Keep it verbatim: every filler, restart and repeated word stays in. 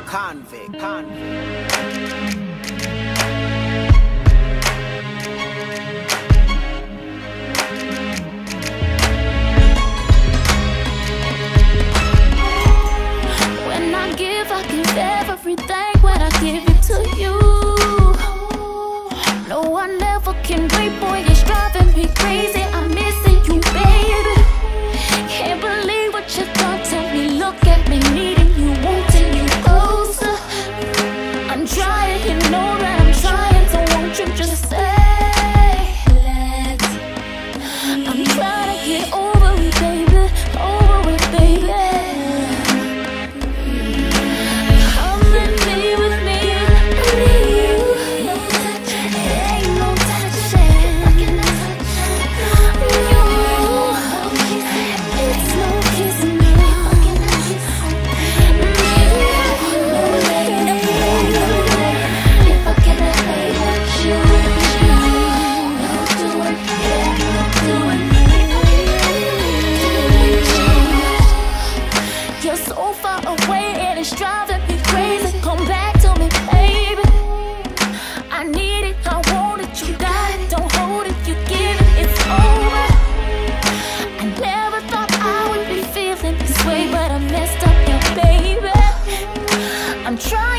convict, convict. When I give, I give everything. When I give it to you, no, I never can wait. Boy, it's driving me crazy. I'm missing you, baby. Can't believe what you done to me. Look at me, needing you, wanting you closer. I'm trying, you know that I'm trying. So won't you just say, let's. I'm trying to get over it, baby. Over it, baby. You're so far away and it's driving me crazy. Come back to me, baby. I need it, I want it, you got it. Don't hold it, you give it, it's over. I never thought I would be feeling this way, but I messed up, yeah, baby. I'm trying.